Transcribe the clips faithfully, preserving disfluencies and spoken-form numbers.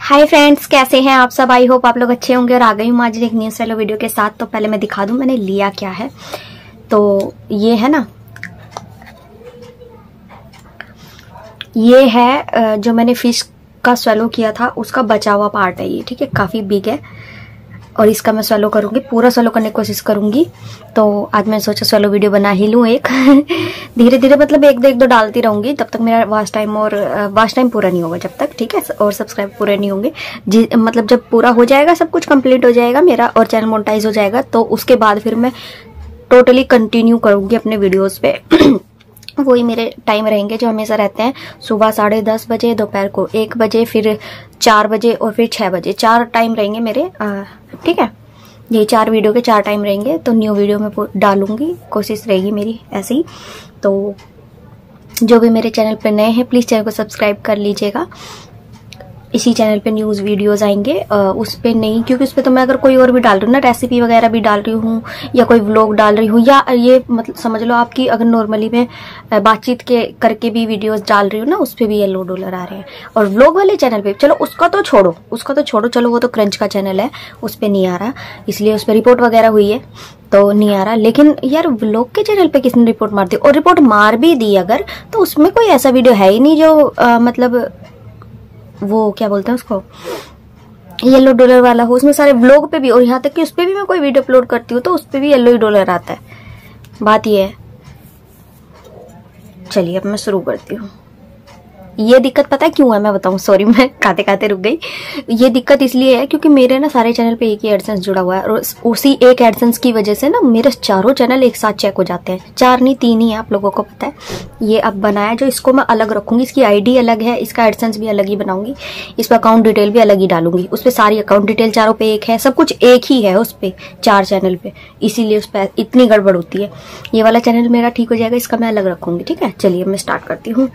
Hi friends, कैसे हैं आप सब। आई होप आप लोग अच्छे होंगे और आ गई हूँ आज एक न्यू स्टाइल वीडियो के साथ। तो पहले मैं दिखा दूं मैंने लिया क्या है। तो ये है ना, ये है जो मैंने फिश का स्वेलो किया था उसका बचा हुआ पार्ट है ये। ठीक है, काफी बिग है और इसका मैं स्वेलो करूंगी, पूरा स्वेलो करने की कोशिश करूंगी। तो आज मैं सोचा स्वेलो वीडियो बना ही लूं एक धीरे धीरे, मतलब एक दो एक दो डालती रहूंगी तब तक मेरा वॉच टाइम और वॉच टाइम पूरा नहीं होगा जब तक, ठीक है, और सब्सक्राइब पूरे नहीं होंगे। जी मतलब जब पूरा हो जाएगा, सब कुछ कंप्लीट हो जाएगा मेरा और चैनल मोनेटाइज हो जाएगा, तो उसके बाद फिर मैं टोटली कंटिन्यू करूंगी अपने वीडियोज पे वही मेरे टाइम रहेंगे जो हमेशा रहते हैं, सुबह साढ़े दस बजे, दोपहर को एक बजे, फिर चार बजे और फिर छह बजे। चार टाइम रहेंगे मेरे, ठीक है, ये चार वीडियो के चार टाइम रहेंगे। तो न्यू वीडियो में डालूंगी, कोशिश रहेगी मेरी ऐसे ही। तो जो भी मेरे चैनल पे नए हैं प्लीज चैनल को सब्सक्राइब कर लीजिएगा। इसी चैनल पे न्यूज वीडियोस आएंगे, उस पे नहीं, क्योंकि उस पे तो मैं अगर कोई और भी डाल रही हूँ ना, रेसिपी वगैरह भी डाल रही हूँ या कोई व्लॉग डाल रही हूँ, या ये मतलब समझ लो आपकी अगर नॉर्मली मैं बातचीत के करके भी वीडियोस डाल रही हूँ ना, उस पे भी येलो डॉलर आ रहे हैं। और व्लॉग वाले चैनल पे चलो उसका तो छोड़ो, उसका तो छोड़ो चलो, वो तो क्रंच का चैनल है, उस पर नहीं आ रहा, इसलिए उस पर रिपोर्ट वगैरह हुई है तो नहीं आ रहा। लेकिन यार व्लॉग के चैनल पे किसने रिपोर्ट मार दी, और रिपोर्ट मार भी दी अगर, तो उसमें कोई ऐसा वीडियो है ही नहीं जो आ, मतलब वो क्या बोलते हैं उसको, येलो डॉलर वाला हो। उसमें सारे व्लॉग पे भी, और यहाँ तक कि उस पे भी मैं कोई वीडियो अपलोड करती हूँ तो उस पे भी येलो ही डॉलर आता है। बात ये है। चलिए अब मैं शुरू करती हूँ। ये दिक्कत पता है क्यों है, मैं बताऊं, सॉरी मैं खाते खाते रुक गई। ये दिक्कत इसलिए है क्योंकि मेरे ना सारे चैनल पे एक ही एडसेंस जुड़ा हुआ है, और उसी एक एडसेंस की वजह से ना मेरे चारों चैनल एक साथ चेक हो जाते हैं। चार नहीं तीन ही है, आप लोगों को पता है। ये अब बनाया जो, इसको मैं अलग रखूंगी, इसकी आईडी अलग है, इसका एडसेंस भी अलग ही बनाऊंगी, इस पर अकाउंट डिटेल भी अलग ही डालूंगी। उस पर सारी अकाउंट डिटेल चारों पे एक है, सब कुछ एक ही है उस पर, चार चैनल पे, इसीलिए उस पर इतनी गड़बड़ होती है। ये वाला चैनल मेरा ठीक हो जाएगा, इसका मैं अलग रखूंगी, ठीक है। चलिए मैं स्टार्ट करती हूँ।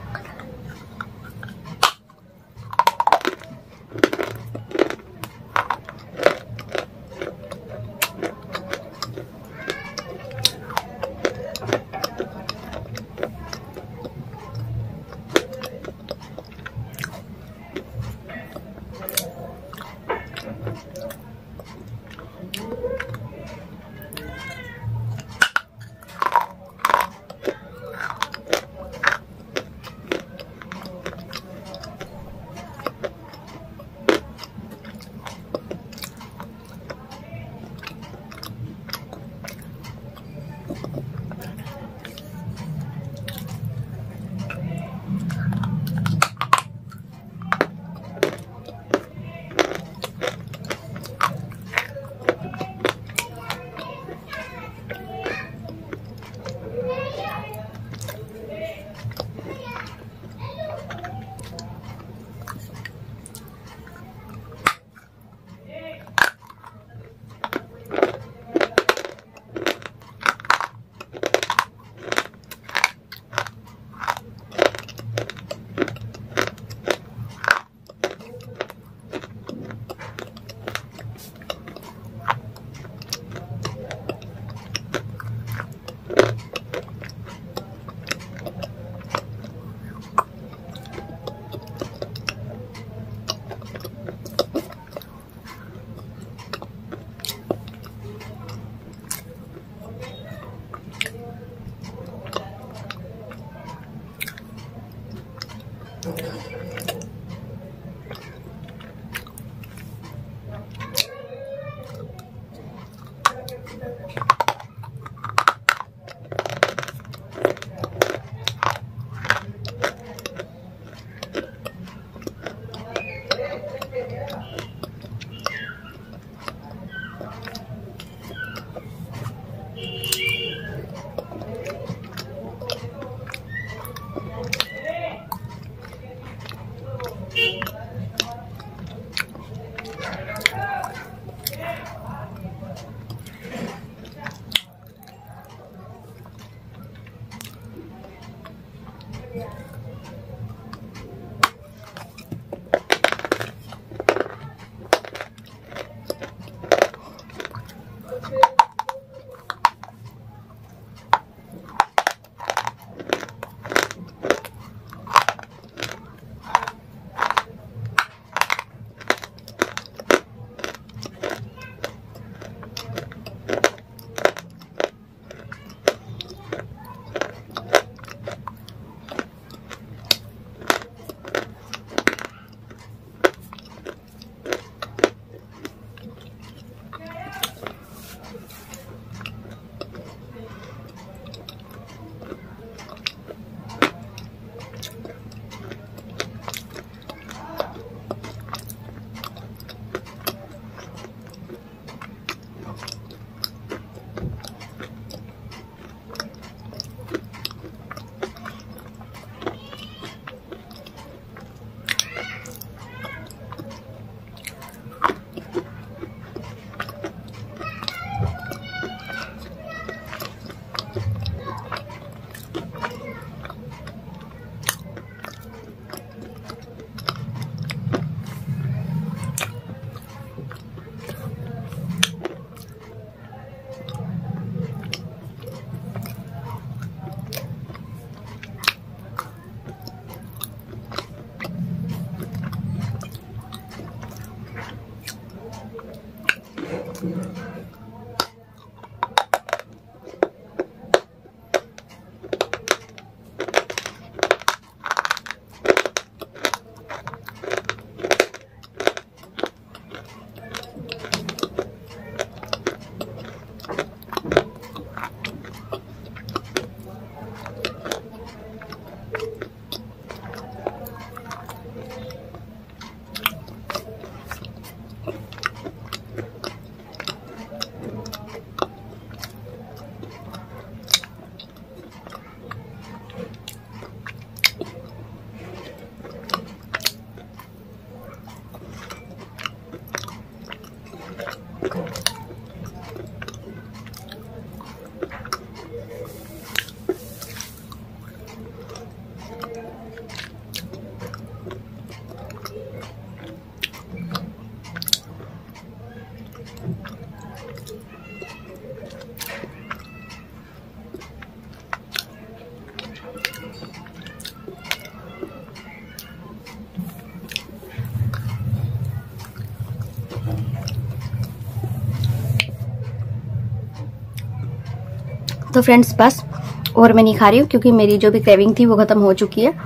तो फ्रेंड्स बस और मैं नहीं खा रही हूँ क्योंकि मेरी जो भी क्रेविंग थी वो खत्म हो चुकी है।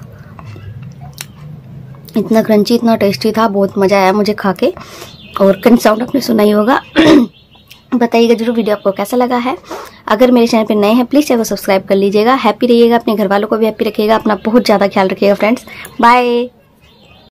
इतना क्रंची, इतना टेस्टी था, बहुत मजा आया मुझे खा के। और क्रंच साउंड आपने सुना ही होगा। बताइएगा जरूर वीडियो आपको कैसा लगा है। अगर मेरे चैनल पे नए हैं प्लीज चैनल को सब्सक्राइब कर लीजिएगा। हैप्पी रहिएगा, अपने घर वालों को भी हैप्पी रखिएगा, अपना बहुत ज्यादा ख्याल रखिएगा फ्रेंड्स। बाय।